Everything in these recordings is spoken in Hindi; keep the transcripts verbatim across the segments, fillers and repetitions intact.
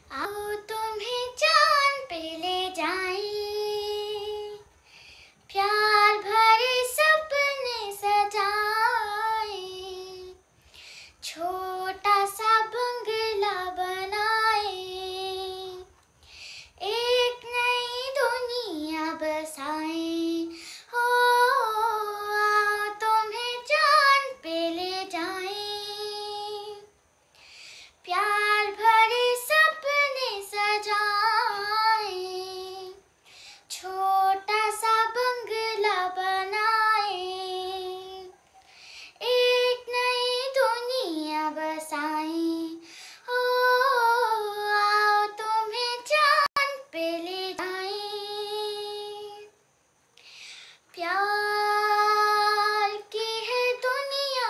आओ तुम्हें चांद पे ले जाएं, प्यार भरे सपने सजाएं, छोटा सा बंगला बनाएं, एक नई दुनिया बसाएं। हो आओ तुम्हें चांद पे ले जाएं, प्यार भरे सपने सजाएं, छोटा सा बंगला बनाएं, एक नई दुनिया बसाएं। हो आओ तुम्हें चांद पे ले जाएं, प्यार की है दुनिया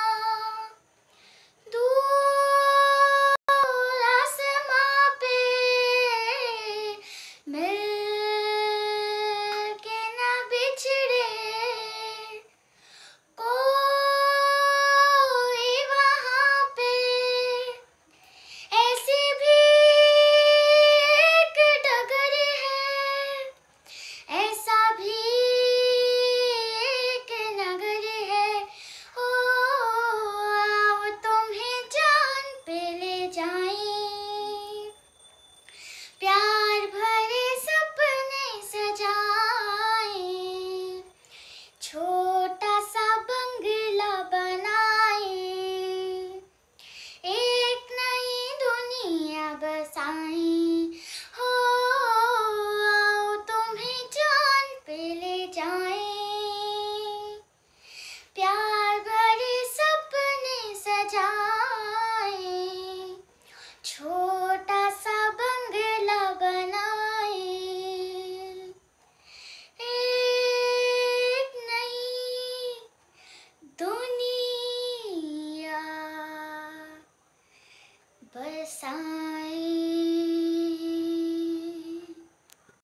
दूर आसमां पे, मिल के न बिछड़े कोई वहाँ पे, ऐसी भी एक डगर है, ऐसा भी एक नगर है। हो आओ तुम्हें चांद पे ले जाएं, प्यार भरे सपने सजाएं, छोटा सा बंगला बनाएं, एक नई दुनिया बसाएं। हो आओ तुम्हें चांद पे ले जाएं, प्यार भरे सपने सजाएं, छोटा सा बंगला बनाएं, एक नई दुनिया बसाएं।